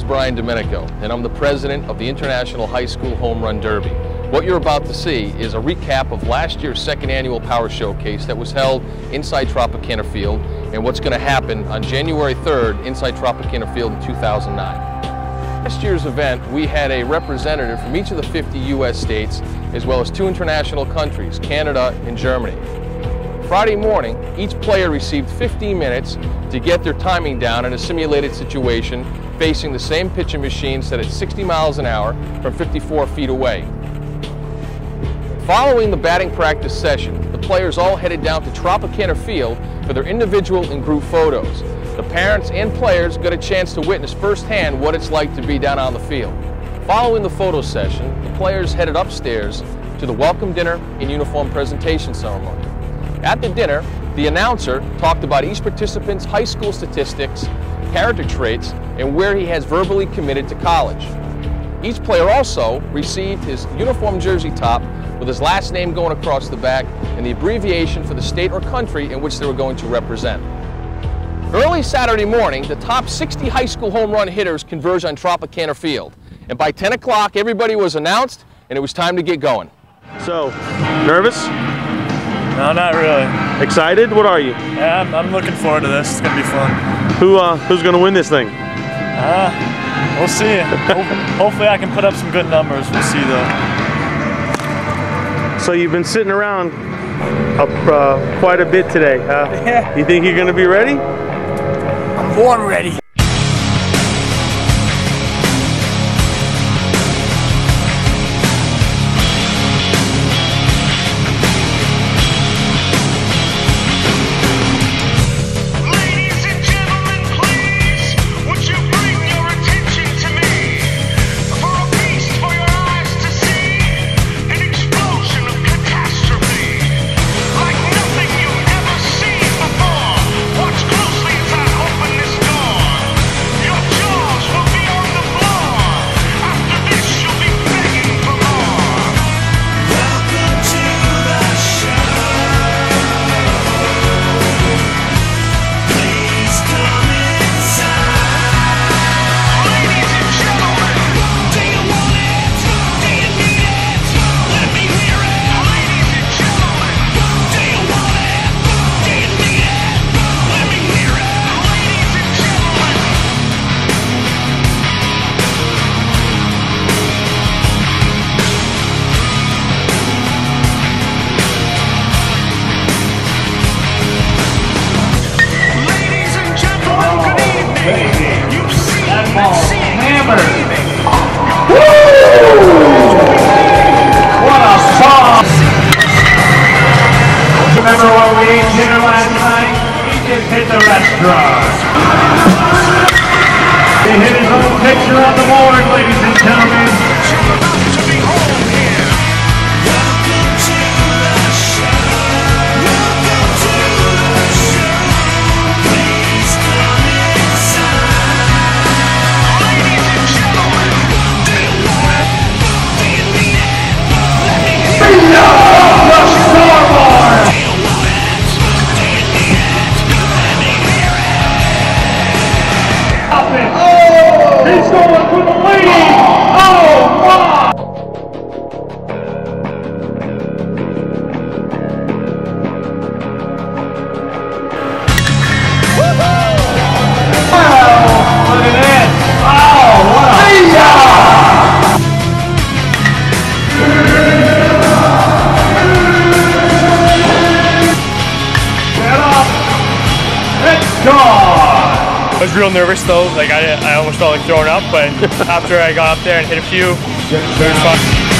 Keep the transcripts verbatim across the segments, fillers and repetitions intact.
Brian Domenico, and I'm the president of the International High School Home Run Derby. What you're about to see is a recap of last year's second annual Power Showcase that was held inside Tropicana Field, and what's going to happen on January third inside Tropicana Field in two thousand nine. Last year's event, we had a representative from each of the fifty U S states, as well as two international countries, Canada and Germany. Friday morning, each player received fifteen minutes to get their timing down in a simulated situation facing the same pitching machine set at sixty miles an hour from fifty-four feet away. Following the batting practice session, the players all headed down to Tropicana Field for their individual and group photos. The parents and players got a chance to witness firsthand what it's like to be down on the field. Following the photo session, the players headed upstairs to the welcome dinner and uniform presentation ceremony. At the dinner, the announcer talked about each participant's high school statistics, character traits, and where he has verbally committed to college. Each player also received his uniform jersey top with his last name going across the back and the abbreviation for the state or country in which they were going to represent. Early Saturday morning, the top sixty high school home run hitters converged on Tropicana Field. And by ten o'clock, everybody was announced and it was time to get going. So, nervous? No, not really. Excited? What are you? Yeah, I'm, I'm looking forward to this. It's gonna be fun. Who, uh, who's gonna win this thing? Uh, we'll see. Ho hopefully I can put up some good numbers. We'll see though. So you've been sitting around up uh, quite a bit today. Uh, Yeah. You think you're gonna be ready? I'm born ready. Remember what we ate dinner last night? He just hit the restaurant. He hit his own picture on the board, ladies and gentlemen. I was real nervous though, like I, I almost felt like throwing up, but after I got up there and hit a few, it was fun.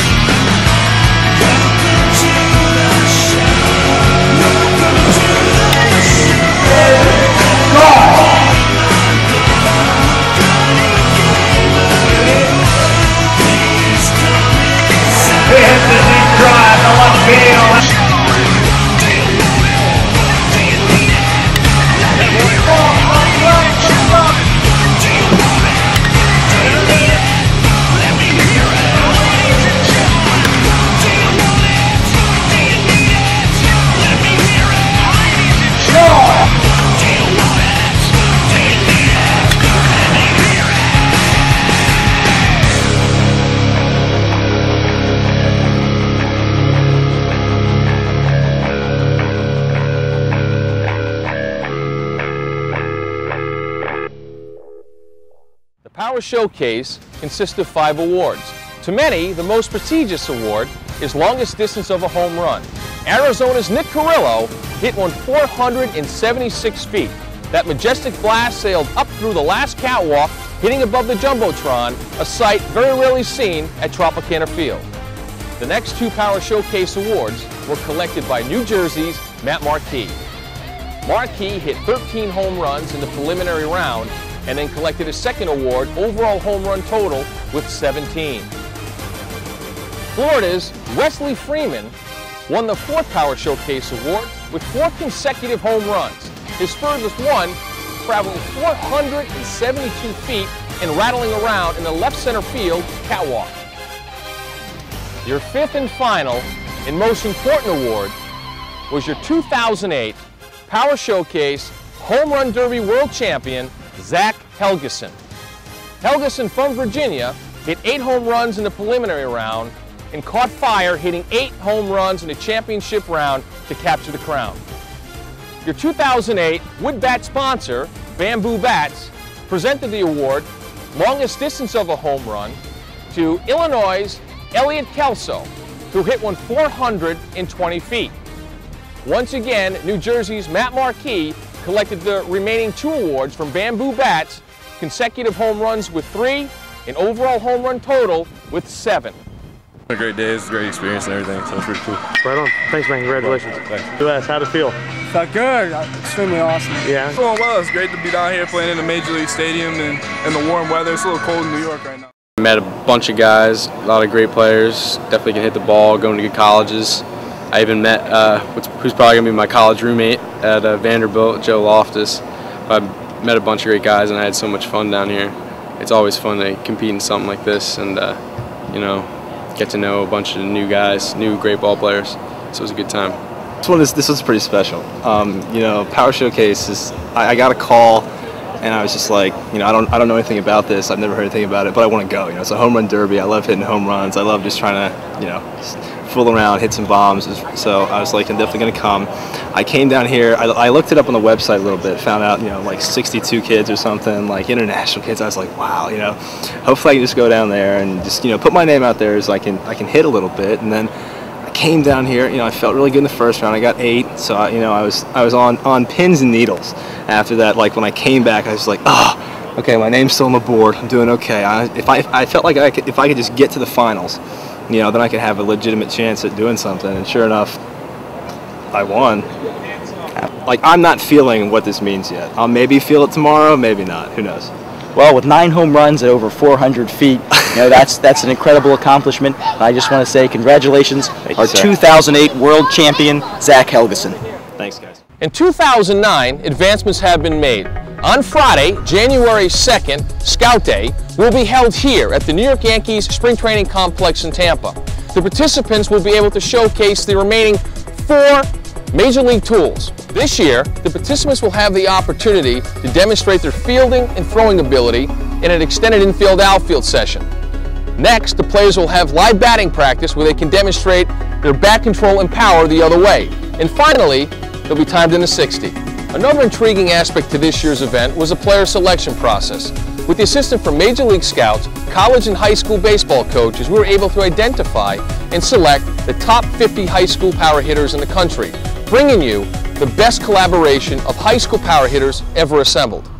He hits the deep drive, the left field. Power Showcase consists of five awards. To many, the most prestigious award is longest distance of a home run. Arizona's Nick Carrillo hit one four hundred seventy-six feet. That majestic blast sailed up through the last catwalk, hitting above the Jumbotron, a sight very rarely seen at Tropicana Field. The next two Power Showcase awards were collected by New Jersey's Matt Marquis. Marquis hit thirteen home runs in the preliminary round and then collected his second award, overall home run total, with seventeen. Florida's Wesley Freeman won the fourth Power Showcase award with four consecutive home runs. His furthest one traveling four hundred seventy-two feet and rattling around in the left center field catwalk. Your fifth and final and most important award was your two thousand eight Power Showcase Home Run Derby World Champion, Zach Helgeson. Helgeson from Virginia hit eight home runs in the preliminary round and caught fire, hitting eight home runs in the championship round to capture the crown. Your two thousand eight Wood Bat sponsor, Bamboo Bats, presented the award, longest distance of a home run, to Illinois' Elliot Kelso, who hit one four hundred twenty feet. Once again, New Jersey's Matt Marquis collected the remaining two awards from Bamboo Bats, consecutive home runs with three, and overall home run total with seven. A great day, it's a great experience and everything, so it's pretty cool. Right on. Thanks, man. Congratulations. Thanks. U S, how'd it feel? Felt good. Extremely awesome. Yeah. It's going well. It's great to be down here playing in the Major League Stadium and in the warm weather. It's a little cold in New York right now. I met a bunch of guys, a lot of great players, definitely can hit the ball, going to good colleges. I even met uh, who's probably going to be my college roommate at uh, Vanderbilt, Joe Loftus. I met a bunch of great guys and I had so much fun down here. It's always fun to compete in something like this and, uh, you know, get to know a bunch of new guys, new great ball players. So it was a good time. This one is, this was pretty special. Um, you know, Power Showcase is, I, I got a call and I was just like, you know, I don't, I don't know anything about this. I've never heard anything about it, but I want to go. You know, it's a home run derby. I love hitting home runs. I love just trying to, you know, just fool around, hit some bombs. So I was like, I'm definitely going to come. I came down here. I, I looked it up on the website a little bit. Found out, you know, like sixty-two kids or something, like international kids. I was like, wow, you know, hopefully I can just go down there and just, you know, put my name out there so I can, I can hit a little bit. And then I came down here. You know, I felt really good in the first round. I got eight. So I, you know, I was, I was on, on pins and needles. After that, like when I came back, I was like, oh, okay, my name's still on the board. I'm doing okay. I, if I, I felt like I could, if I could just get to the finals, you know, then I could have a legitimate chance at doing something. And sure enough, I won. Like, I'm not feeling what this means yet. I'll maybe feel it tomorrow, maybe not. Who knows? Well, with nine home runs at over four hundred feet, you know, that's that's an incredible accomplishment. I just want to say congratulations, Thank our you, sir. two thousand eight world champion, Zach Helgeson. Thanks, guys. In two thousand nine, advancements have been made. On Friday, January second, Scout Day, will be held here at the New York Yankees Spring Training Complex in Tampa. The participants will be able to showcase the remaining four Major League tools. This year, the participants will have the opportunity to demonstrate their fielding and throwing ability in an extended infield-outfield session. Next, the players will have live batting practice where they can demonstrate their bat control and power the other way. And finally, they'll be timed in the sixty. Another intriguing aspect to this year's event was the player selection process. With the assistance from Major League Scouts, college and high school baseball coaches, we were able to identify and select the top fifty high school power hitters in the country, bringing you the best collaboration of high school power hitters ever assembled.